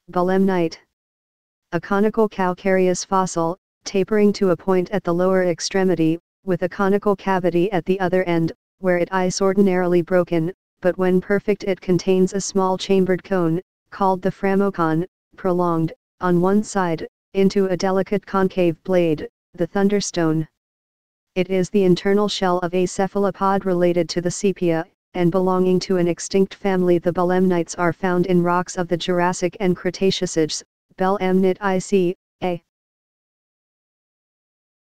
Belemnite. A conical calcareous fossil, tapering to a point at the lower extremity, with a conical cavity at the other end, where it is ordinarily broken, but when perfect it contains a small chambered cone, called the phragmocon, prolonged, on one side, into a delicate concave blade, the thunderstone. It is the internal shell of a cephalopod related to the sepia, and belonging to an extinct family. The belemnites are found in rocks of the Jurassic and Cretaceous ages, belemnite IC, A.